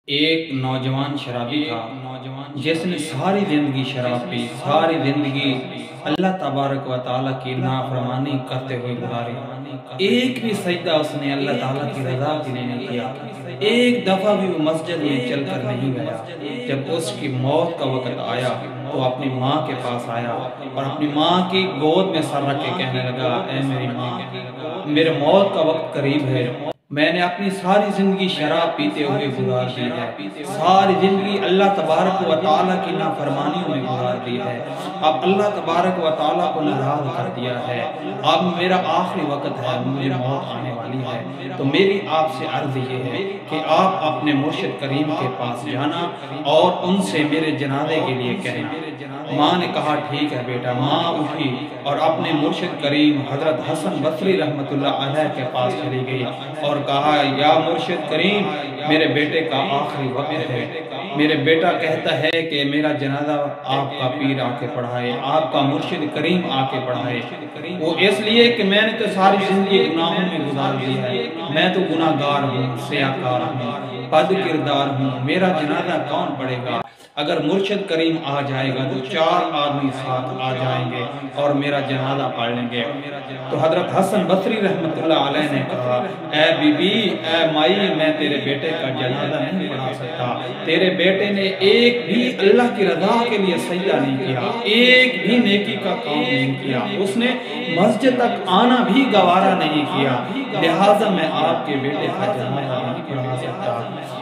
ایک نوجوان شرابی تھا جس نے ساری زندگی شراب پی، ساری زندگی اللہ تبارک و تعالیٰ کی نافرمانی کرتے ہوئے گزاری۔ ایک بھی سجدہ اس نے اللہ تعالیٰ کی رضا کے لیے نہیں کیا، ایک دفعہ بھی وہ مسجد میں چل کر نہیں گیا۔ جب اس کی موت کا وقت آیا تو اپنی ماں کے پاس آیا اور اپنی ماں کی گود میں سر رکھ کے کہنے لگا، اے میری ماں، میرے موت کا وقت قریب ہے، میں نے اپنی ساری زندگی شراب پیتے ہوئے گزار دی ہے، ساری زندگی اللہ تبارک و تعالیٰ کی نافرمانیوں میں گزار دی ہے، اب اللہ تبارک و تعالیٰ کو ناراض کر دیا ہے، اب میرا آخری وقت ہے، مجھے موت آنے والی ہے، تو میری آپ سے عرض یہ ہے کہ آپ اپنے مرشد کریم کے پاس جانا اور ان سے میرے جنازے کے لیے کہنا۔ ماں نے کہا ٹھیک ہے بیٹا۔ ماں اٹھی اور اپنے مرشد کریم حضرت حسن بصری رحمت اللہ علیہ کے پاس چلی گئی اور کہا، یا مرشد کریم، میرے بیٹے کا آخری وقت ہے، میرے بیٹا کہتا ہے کہ میرا جنازہ آپ کا پیر آ کے پڑھائے، آپ کا مرشد کریم آ کے پڑھائے۔ وہ اس لیے کہ میں نے تو ساری زندگی گناہوں میں گزار دی ہے، میں تو گناہگار ہوں، سیاکار ہوں، بد کردار ہوں، میرا جنازہ کون پڑھے گا؟ اگر مرشد کریم آ جائے گا تو 4 آدمی ساتھ آ جائیں گے اور میرا جنازہ پڑھ لیں گے۔ تو حضرت حسن بصری رحمت اللہ علیہ نے کہا، اے بی بی، اے مائی، میں تیرے بیٹے کا جنازہ نہیں پڑھا سکتا، تیرے بیٹے نے ایک بھی اللہ کی رضا کے لیے سجدہ نہیں کیا، ایک بھی نیکی کا کام نہیں کیا، اس نے مسجد تک آنا بھی گوارا نہیں کیا، لہٰذا میں آپ کے بیٹے کا جنازہ نہیں پڑھا سکتا۔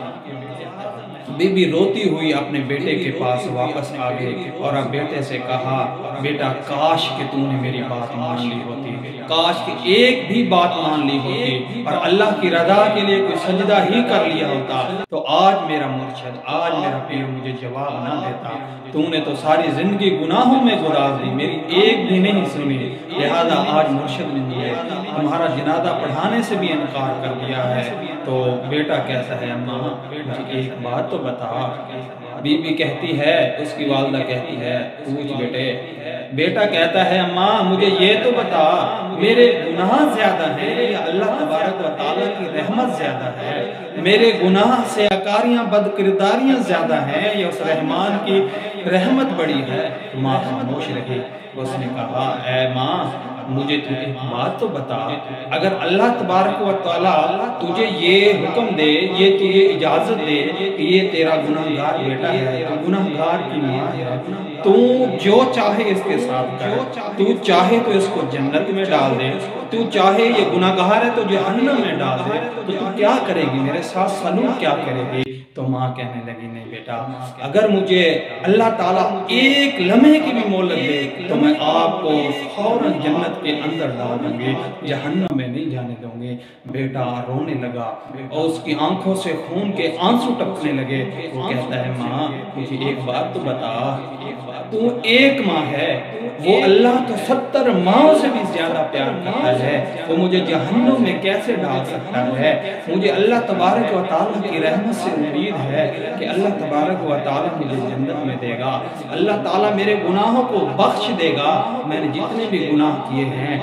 بی بی روتی ہوئی اپنے بیٹے کے پاس واپس آ گئی اور اب بیٹے سے کہا، بیٹا کاش کہ تو نے میری بات مان لی ہوتی، کاش کہ ایک بھی بات مان لی ہوتی اور اللہ کی رضا کے لیے کوئی سجدہ ہی کر لیا ہوتا تو آج میرا مرشد، آج میرا پیر مجھے جواب نہ دیتا۔ تو نے تو ساری زندگی گناہوں میں گزار دی، میری ایک بھی نہیں سنی، لہذا آج مرشد نے مجھے تمہارا جنازہ پڑھانے سے بھی انکار کر دیا ہے۔ تو بیٹا کہتا ہے، اماں مجھے ایک بات تو بتا۔ بی بی کہتی ہے، اس کی والدہ کہتی ہے، پوچھ بیٹے۔ بیٹا کہتا ہے، اماں مجھے یہ تو بتا، میرے گناہ زیادہ ہیں یا اللہ تبارک و تعالیٰ کی رحمت زیادہ ہے؟ میرے گناہ سیاکاریاں بدکرداریاں زیادہ ہیں یا اس رحمان کی رحمت بڑی ہے؟ ماں خاموش رہی۔ اس نے کہا، اے ماں مجھے تو ایک بات تو بتا، اگر اللہ تبارک و تعالیٰ تجھے یہ حکم دے، یہ تجھے اجازت دے کہ یہ تیرا گناہگار بیٹا ہے، تو گناہگار کی ماں ہے، تو جو چاہے اس کے ساتھ کر، تو چاہے تو اس کو جنت میں ڈال دے، تو چاہے یہ گناہگار ہے تو جہنم میں ڈال دے، تو کیا کرے گی؟ میرے ساتھ سلوک کیا کرے گی؟ تو ماں کہنے لگی، نہیں بیٹا، اگر مجھے اللہ تعالیٰ ایک لمحے کی بھی مہلت دے تو میں آپ کو فوراً جنت کے اندر ڈال دوں گی، جہنم میں نہیں جانے دوں گے۔ بیٹا رونے لگا اور اس کی آنکھوں سے خون کے آنسو ٹپکنے لگے۔ وہ کہتا ہے، ماں مجھے ایک بات تو بتا، تو ایک ماں ہے، وہ اللہ تو 70 ماں سے بھی زیادہ پیار کرتا ہے، وہ مجھے جہنم میں کیسے ڈال سکتا ہے؟ مجھے اللہ تبارک و تعالیٰ کی رحمت سے امید ہے کہ اللہ تبارک و تعالیٰ مجھے جنت میں دے گا، اللہ تعالیٰ میرے گناہوں کو بخش دے گا، میں نے جتنے بھی گناہ کیے ہیں۔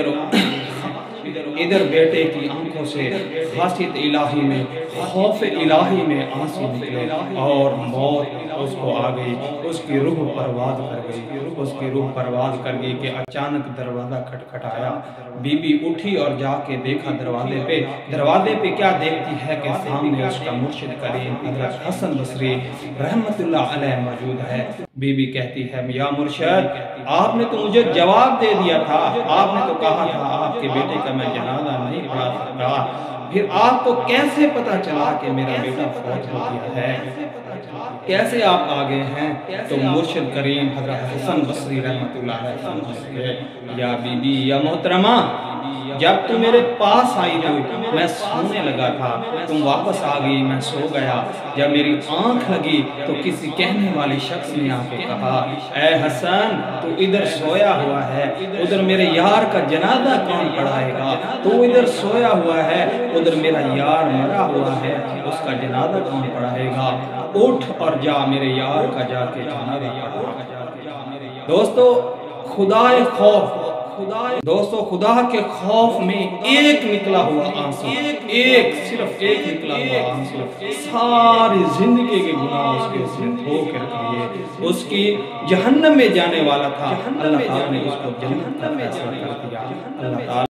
ادھر بیٹے کی آنکھوں سے خاصیت الہی میں، خوف الہی میں آنسو نکلے اور موت اس کو آ گئی، اس کی روح پرواز کر گئی، اس کی روح پرواز کر گئی کہ اچانک دروازہ کھٹکھٹایا۔ بی بی اٹھی اور جا کے دیکھا دروازے پہ کیا دیکھتی ہے کہ سامنے اس کا مرشد کریم حضرت حسن بصری رحمت اللہ علیہ موجود ہے۔ بی بی کہتی ہے، یا مرشد، آپ نے تو مجھے جواب دے دیا تھا، آپ نے تو کہا تھا آپ کے بیٹے کا میں جنازہ نہیں پڑھا سکتا، پھر آپ کو کیسے پتا چلا کہ میرا بیٹا فوت ہو گیا ہے؟ کیسے آپ آگئے ہیں؟ تو مرشد کریم حضرت حسن بصری رحمت اللہ علیہ، یا بی بی، یا محترمہ، جب تم میرے پاس آئی تو میں سونے لگا تھا، تم واپس آ گئی، میں سو گیا، جب میری آنکھ لگی تو کسی کہنے والی شخص نے آ کے کہا، اے حسن تو ادھر سویا ہوا ہے، ادھر میرے یار کا جنازہ کون پڑھائے گا؟ تو ادھر سویا ہوا ہے، ادھر میرا یار مرا ہوا ہے، اس کا جنازہ کون پڑھائے گا؟ اٹھ اور جا میرے یار کا جا کے جنازہ پڑھا۔ دوستو، دوستو خدا کے خوف میں ایک نکلا ہوا آنسو، ایک صرف ایک نکلا ہوا آنسو ساری زندگی کے گناہ اس کے اس نے دھو کر دیے۔ اس کی جہنم میں جانے والا تھا، اللہ تعالیٰ نے اس کو جنت کا فیصلہ کر دیا۔ اللہ تعالیٰ